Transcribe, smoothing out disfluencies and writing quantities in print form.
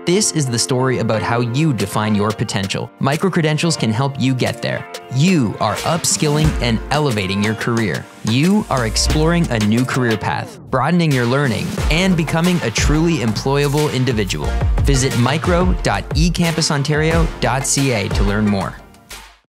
This is the story about how you define your potential. Micro-credentials can help you get there. You are upskilling and elevating your career. You are exploring a new career path, broadening your learning, and becoming a truly employable individual. Visit micro.eCampusOntario.ca to learn more.